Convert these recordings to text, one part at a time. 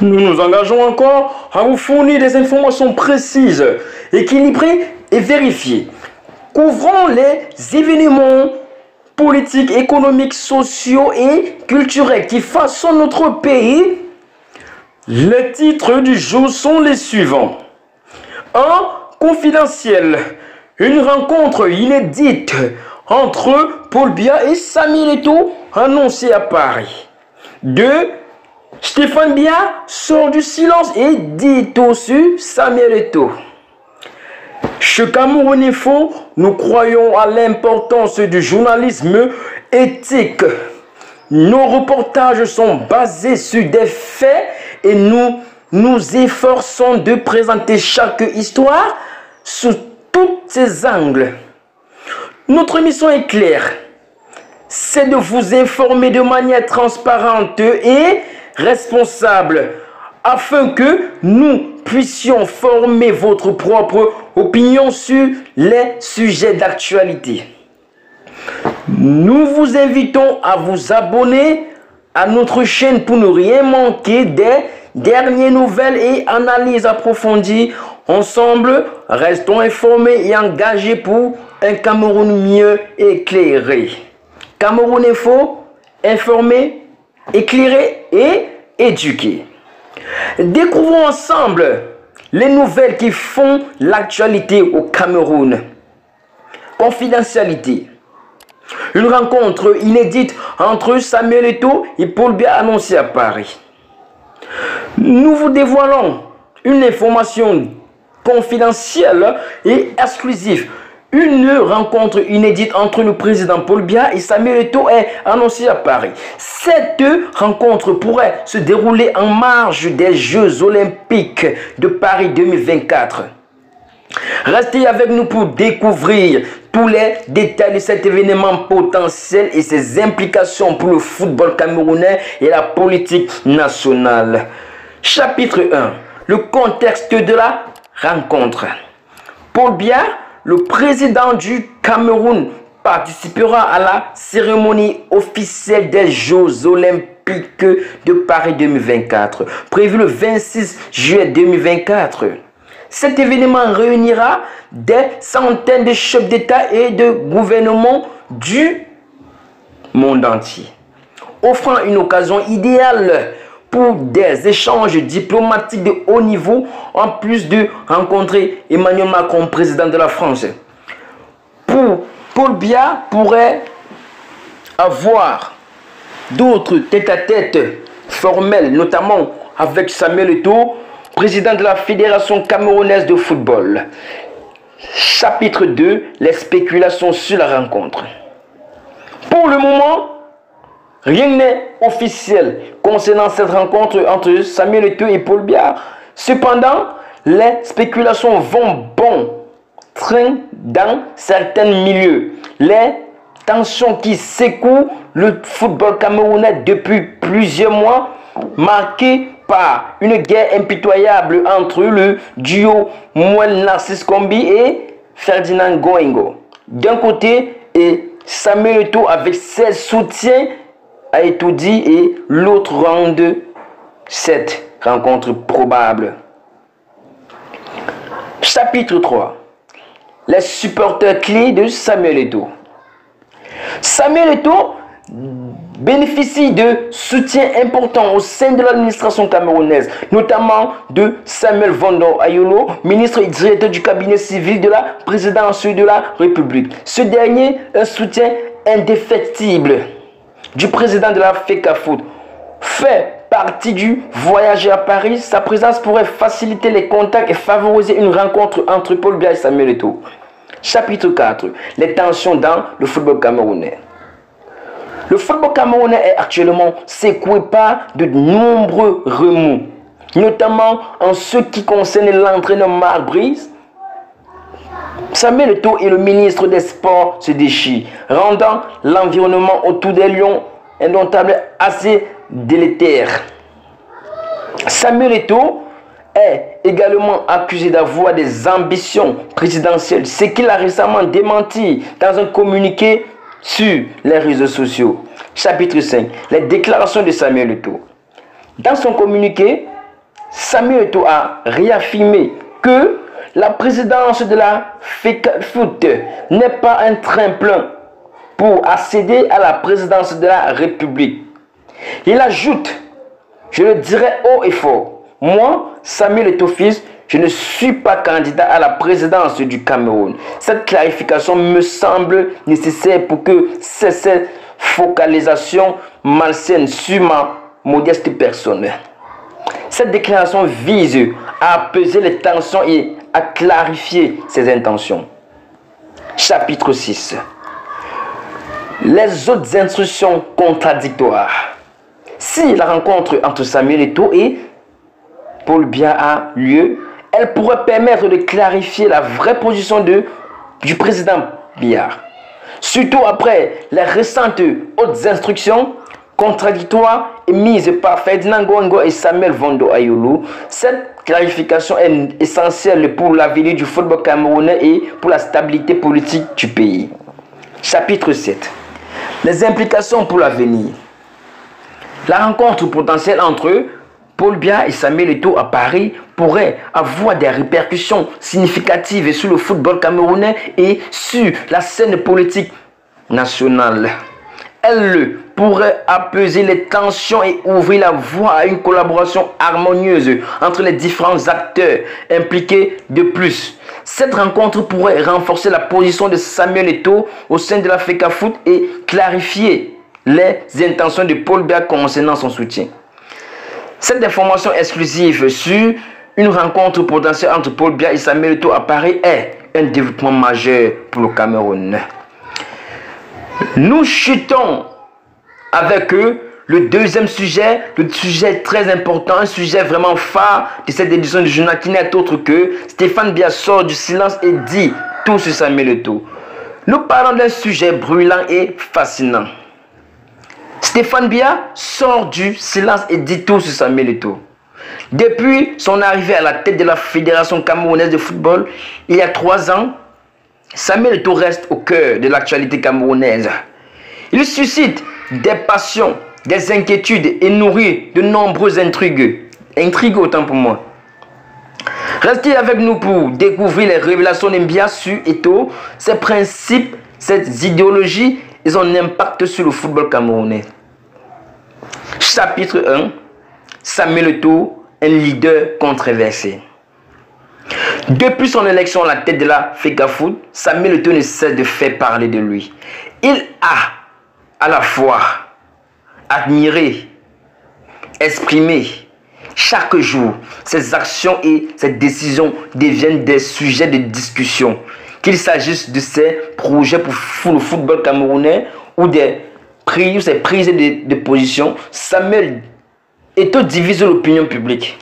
Nous nous engageons encore à vous fournir des informations précises, équilibrées et vérifiées, couvrant les événements politiques, économiques, sociaux et culturels qui façonnent notre pays. Les titres du jour sont les suivants. 1. Confidentiel. Une rencontre inédite entre Paul Biya et Samuel Eto'o annoncée à Paris. 2. Stéphane Biya sort du silence et dit tout sur Samuel Eto'o. Chez Cameroun Info, nous croyons à l'importance du journalisme éthique. Nos reportages sont basés sur des faits et nous nous efforçons de présenter chaque histoire sous tous ses angles. Notre mission est claire, c'est de vous informer de manière transparente et responsable afin que nous puissions former votre propre opinion sur les sujets d'actualité. Nous vous invitons à vous abonner à notre chaîne pour ne rien manquer des dernières nouvelles et analyses approfondies. Ensemble, restons informés et engagés pour un Cameroun mieux éclairé. Cameroun Info, informé, éclairé et éduqué. Découvrons ensemble les nouvelles qui font l'actualité au Cameroun. Confidentialité. Une rencontre inédite entre Samuel Eto'o et Paul Biya annoncée à Paris. Nous vous dévoilons une information confidentielle et exclusive. Une rencontre inédite entre le président Paul Biya et Samuel Eto'o est annoncée à Paris. Cette rencontre pourrait se dérouler en marge des Jeux Olympiques de Paris 2024. Restez avec nous pour découvrir tous les détails de cet événement potentiel et ses implications pour le football camerounais et la politique nationale. Chapitre 1. Le contexte de la rencontre. Paul Biya, le président du Cameroun, participera à la cérémonie officielle des Jeux Olympiques de Paris 2024, prévue le 26 juillet 2024. Cet événement réunira des centaines de chefs d'État et de gouvernement du monde entier, offrant une occasion idéale pour des échanges diplomatiques de haut niveau, en plus de rencontrer Emmanuel Macron, président de la France. Paul Biya pourrait avoir d'autres tête-à-tête formels, notamment avec Samuel Eto'o, président de la Fédération camerounaise de football. Chapitre 2. Les spéculations sur la rencontre. Pour le moment, rien n'est officiel concernant cette rencontre entre Samuel Eto'o et Paul Biya. Cependant, les spéculations vont bon train dans certains milieux. Les tensions qui secouent le football camerounais depuis plusieurs mois, marquées par une guerre impitoyable entre le duo Mouel Narcisse Kombi et Ferdinand Goengo d'un côté et Samuel Eto'o avec ses soutiens a été dit et l'autre rendent cette rencontre probable. Chapitre 3. Les supporters clés de Samuel Eto'o. Samuel Eto'o bénéficie de soutien important au sein de l'administration camerounaise, notamment de Samuel Vondo Ayolo, ministre et directeur du cabinet civil de la présidence de la République. Ce dernier, un soutien indéfectible du président de la FECAFOOT, fait partie du voyage à Paris. Sa présence pourrait faciliter les contacts et favoriser une rencontre entre Paul Biya et Samuel Eto'o. Chapitre 4. Les tensions dans le football camerounais. Le football camerounais est actuellement secoué par de nombreux remous, notamment en ce qui concerne l'entraîneur Marc Brice. Samuel Eto'o et le ministre des Sports se déchirent, rendant l'environnement autour des Lions indomptables assez délétère. Samuel Eto'o est également accusé d'avoir des ambitions présidentielles, ce qu'il a récemment démenti dans un communiqué sur les réseaux sociaux. Chapitre 5. Les déclarations de Samuel Eto'o. Dans son communiqué, Samuel Eto'o a réaffirmé que la présidence de la FECAFOOT n'est pas un tremplin pour accéder à la présidence de la République. Il ajoute, je le dirai haut et fort, moi, Samuel Eto'o fils, je ne suis pas candidat à la présidence du Cameroun. Cette clarification me semble nécessaire pour que cette focalisation malsaine sur ma modeste personne. Cette déclaration vise à apaiser les tensions et à clarifier ses intentions. Chapitre 6. Les autres instructions contradictoires. Si la rencontre entre Samuel Eto'o et Paul Biya a lieu, elle pourrait permettre de clarifier la vraie position du président Biya. Surtout après les récentes autres instructions contradictoires émises par Ferdinand Gongo et Samuel Vondo Ayolo. Cette clarification est essentielle pour l'avenir du football camerounais et pour la stabilité politique du pays. Chapitre 7. Les implications pour l'avenir. La rencontre potentielle entre Paul Biya et Samuel Eto'o à Paris pourrait avoir des répercussions significatives sur le football camerounais et sur la scène politique nationale. Elle pourrait apaiser les tensions et ouvrir la voie à une collaboration harmonieuse entre les différents acteurs impliqués. De plus, cette rencontre pourrait renforcer la position de Samuel Eto'o au sein de la FECAFOOT et clarifier les intentions de Paul Biya concernant son soutien. Cette information exclusive sur une rencontre potentielle entre Paul Biya et Samuel Eto'o à Paris est un développement majeur pour le Cameroun. Nous chutons avec le deuxième sujet, le sujet très important, un sujet vraiment phare de cette édition du journal qui n'est autre que Stéphane Biya sort du silence et dit tout sur Samuel Eto'o. Nous parlons d'un sujet brûlant et fascinant. Stéphane Biya sort du silence et dit tout sur Samuel Eto'o. Depuis son arrivée à la tête de la Fédération camerounaise de football, il y a 3 ans, Samuel Eto'o reste au cœur de l'actualité camerounaise. Il suscite des passions, des inquiétudes et nourrit de nombreuses intrigues. Intrigues autant pour moi. Restez avec nous pour découvrir les révélations de Biya sur Eto'o, ses principes, ses idéologies et son impact sur le football camerounais. Chapitre 1. Samuel Eto'o, un leader controversé. Depuis son élection à la tête de la FECAFOOT, Samuel Eto'o ne cesse de faire parler de lui. Il a à la fois admiré, exprimé chaque jour. Ses actions et ses décisions deviennent des sujets de discussion. Qu'il s'agisse de ses projets pour le football camerounais ou ses prises de position, Samuel Eto'o divise l'opinion publique.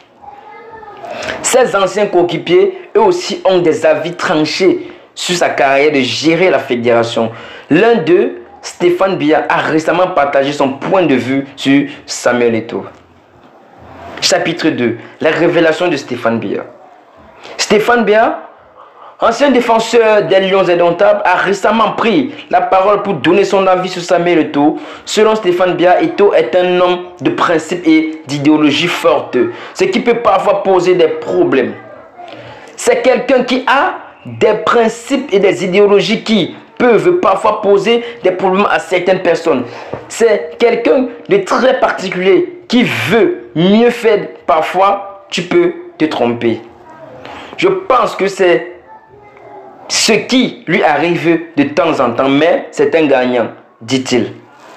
Ses anciens coéquipiers, eux aussi, ont des avis tranchés sur sa carrière de gérer la fédération. L'un d'eux, Stéphane Biya, a récemment partagé son point de vue sur Samuel Eto'o. Chapitre 2. La révélation de Stéphane Biya. Stéphane Biya, ancien défenseur des Lions indomptables, a récemment pris la parole pour donner son avis sur Samuel Eto'o. Selon Stéphane Biya, Eto'o est un homme de principe et d'idéologie forte, ce qui peut parfois poser des problèmes. C'est quelqu'un qui a des principes et des idéologies qui peuvent parfois poser des problèmes à certaines personnes. C'est quelqu'un de très particulier qui veut mieux faire. Parfois, tu peux te tromper. Je pense que c'est ce qui lui arrive de temps en temps, mais c'est un gagnant, dit-il.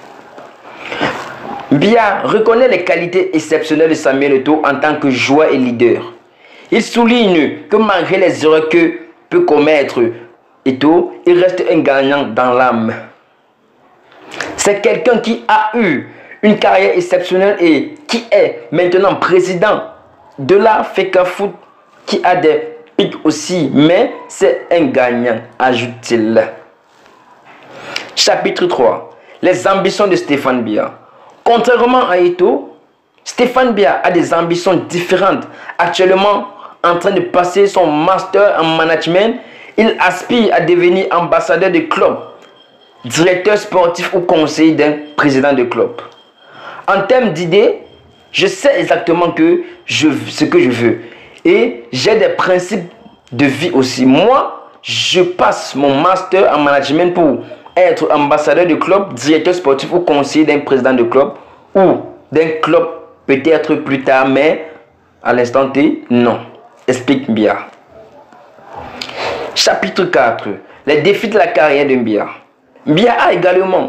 Biya reconnaît les qualités exceptionnelles de Samuel Eto'o en tant que joueur et leader. Il souligne que malgré les erreurs que peut commettre Eto'o, il reste un gagnant dans l'âme. C'est quelqu'un qui a eu une carrière exceptionnelle et qui est maintenant président de la FECAFOOT, qui a des pics aussi, mais c'est un gagnant, ajoute-t-il. Chapitre 3. Les ambitions de Stéphane Biya. Contrairement à Eto'o, Stéphane Biya a des ambitions différentes. Actuellement en train de passer son master en management, il aspire à devenir ambassadeur de club, directeur sportif ou conseiller d'un président de club. En termes d'idées, Je sais exactement ce que je veux. Et j'ai des principes de vie aussi. Moi, je passe mon master en management pour être ambassadeur de club, directeur sportif ou conseiller d'un président de club ou d'un club peut-être plus tard, mais à l'instant T, non. Explique bien. Chapitre 4. Les défis de la carrière de Mbia. Mbia a également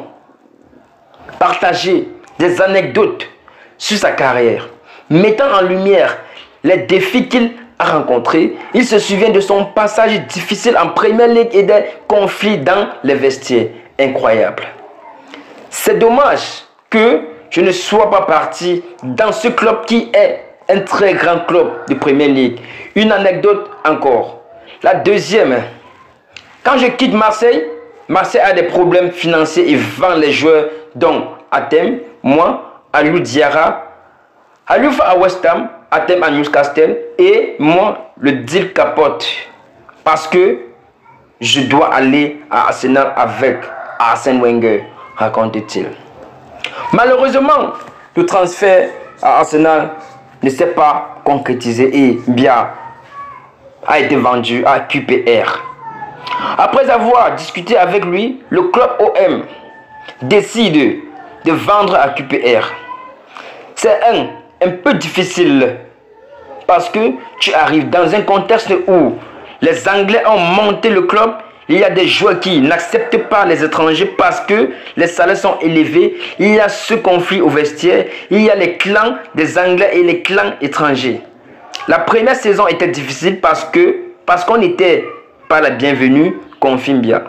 partagé des anecdotes sur sa carrière, mettant en lumière les défis qu'il a rencontrés. Il se souvient de son passage difficile en Premier League et des conflits dans les vestiaires. Incroyable. C'est dommage que je ne sois pas parti dans ce club qui est un très grand club de Premier League. Une anecdote encore. La deuxième, quand je quitte Marseille, Marseille a des problèmes financiers et vend les joueurs dont Atem, moi, Aliou Diarra, Aliouf à West Ham, Atem à Newcastle et moi, le deal capote parce que je dois aller à Arsenal avec Arsène Wenger, raconte-t-il. Malheureusement, le transfert à Arsenal ne s'est pas concrétisé et Mbia a été vendu à QPR. Après avoir discuté avec lui, le club OM décide de vendre à QPR. C'est un peu difficile parce que tu arrives dans un contexte où les Anglais ont monté le club. Il y a des joueurs qui n'acceptent pas les étrangers parce que les salaires sont élevés. Il y a ce conflit au vestiaire. Il y a les clans des Anglais et les clans étrangers. La première saison était difficile parce qu'on n'était pas la bienvenue, confirme bien.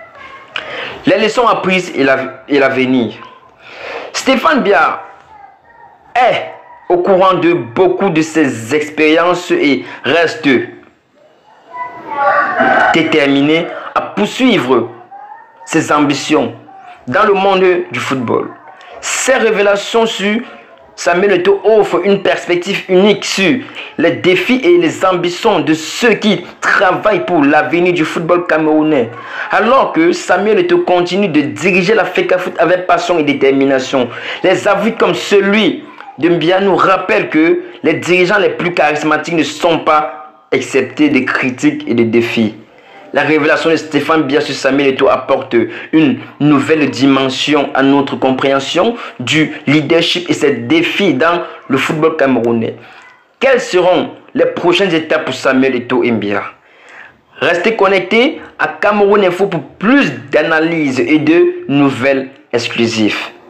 Les leçons apprises et l'avenir. Stéphane Mbia est au courant de beaucoup de ses expériences et reste déterminé à poursuivre ses ambitions dans le monde du football. Ces révélations sur Samuel Eto'o offrent une perspective unique sur les défis et les ambitions de ceux qui travaillent pour l'avenir du football camerounais. Alors que Samuel Eto'o continue de diriger la FECAFOOT avec passion et détermination, les avis comme celui de Mbia nous rappellent que les dirigeants les plus charismatiques ne sont pas exceptés des critiques et des défis. La révélation de Stéphane Mbia sur Samuel Eto'o apporte une nouvelle dimension à notre compréhension du leadership et ses défis dans le football camerounais. Quelles seront les prochaines étapes pour Samuel Eto'o et Mbia? Restez connectés à Cameroun Info pour plus d'analyses et de nouvelles exclusives.